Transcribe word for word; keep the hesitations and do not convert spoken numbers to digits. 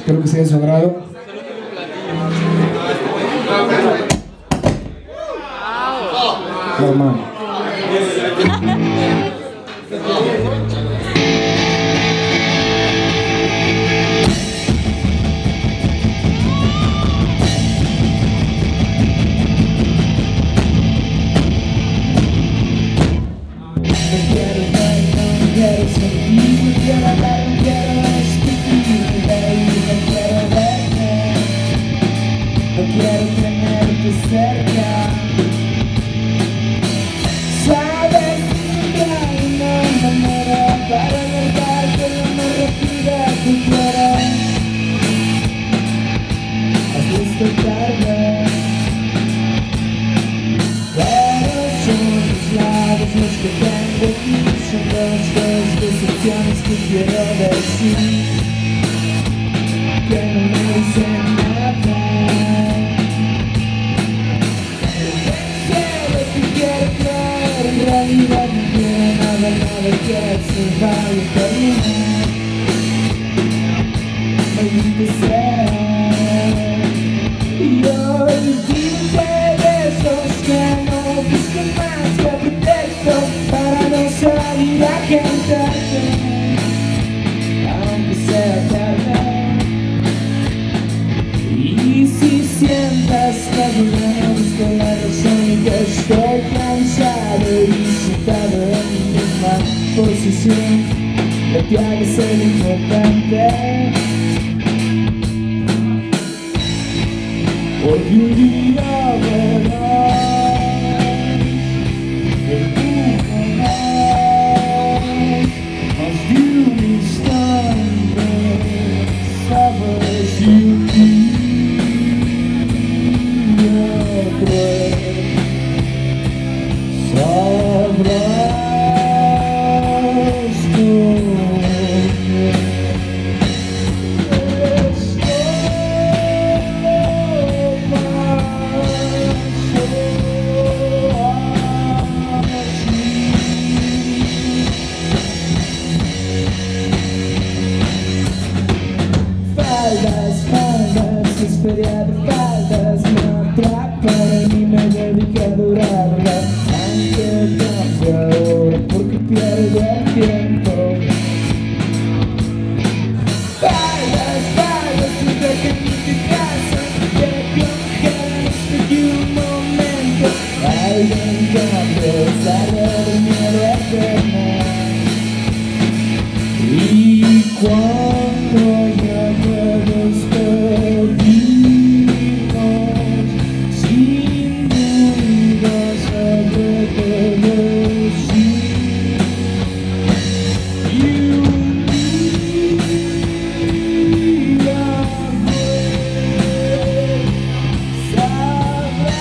Espero que sea de su agrado. Hermano. Quiero sentir, no quiero hablar, no quiero discutir, baby, no quiero verte, no quiero tenerte cerca. Sabes que hay una manera para alargarte lo más rápida que quieras. Has visto tarde, pero son los labios los que tengo aquí. Son dos, dos decepciones que quiero decir, que no me dicen nada. Sé lo que quiero creer, en realidad no quiero nada, nada que se vaya a terminar. Maldito sea, y olvídate de esos que no buscan más que pretextos para no salir a cantarte, aunque sea tarde. Y si sientas que no busco la razón y que estoy cansado y sentado en mi misma posición, no te hagas el importante, porque un día verás el mundo más, más de un instante, sabes, y un día cruel, sabrás tú. Faldas, faldas, esperar faldas, me atrapan y me dediqué a durarlas. Aunque cambio ahora porque pierdo el tiempo. Faldas, faldas, siempre que ni te casas, te congelan hasta que un momento alguien cambia, sale de miedo eterno. Y cuando ya todos perdimos, sin duda sabré que decir, y un día sabrás